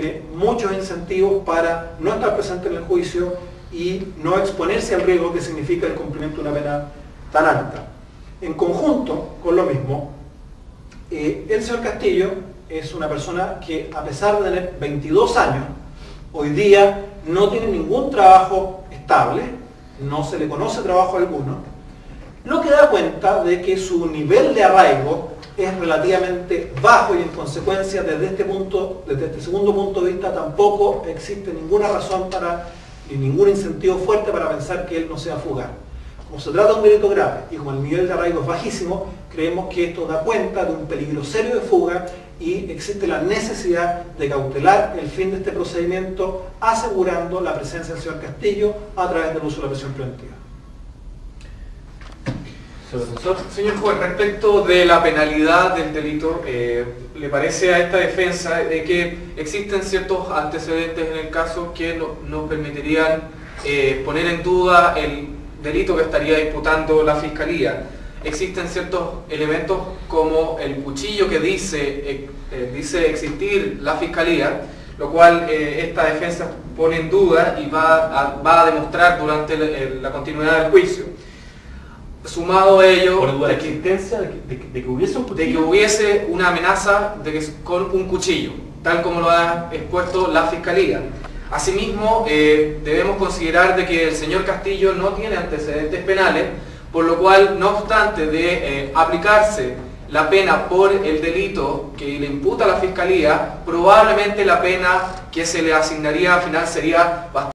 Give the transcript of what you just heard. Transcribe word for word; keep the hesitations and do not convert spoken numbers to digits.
tiene muchos incentivos para no estar presente en el juicio y no exponerse al riesgo que significa el cumplimiento de una pena tan alta. En conjunto con lo mismo, eh, el señor Castillo es una persona que, a pesar de tener veintidós años, hoy día no tiene ningún trabajo estable, no se le conoce trabajo alguno, lo que da cuenta de que su nivel de arraigo es relativamente bajo y, en consecuencia, desde este punto, desde este segundo punto de vista, tampoco existe ninguna razón para, ni ningún incentivo fuerte para pensar que él no sea fugar. Como se trata de un delito grave y como el nivel de arraigo es bajísimo, creemos que esto da cuenta de un peligro serio de fuga y existe la necesidad de cautelar el fin de este procedimiento, asegurando la presencia del señor Castillo a través del uso de la prisión preventiva. Señor juez, respecto de la penalidad del delito, eh, ¿le parece a esta defensa de que existen ciertos antecedentes en el caso que no, nos permitirían eh, poner en duda el delito que estaría imputando la Fiscalía? Existen ciertos elementos como el cuchillo que dice, eh, eh, dice existir la Fiscalía, lo cual eh, esta defensa pone en duda y va a, va a demostrar durante la, la continuidad del juicio. Sumado a ello, por duda, de, la que, existencia de, que, de, que, de que hubiese un cuchillo, de que hubiese una amenaza de que, con un cuchillo, tal como lo ha expuesto la Fiscalía. Asimismo, eh, debemos considerar de que el señor Castillo no tiene antecedentes penales, por lo cual, no obstante de eh, aplicarse la pena por el delito que le imputa la Fiscalía, probablemente la pena que se le asignaría al final sería bastante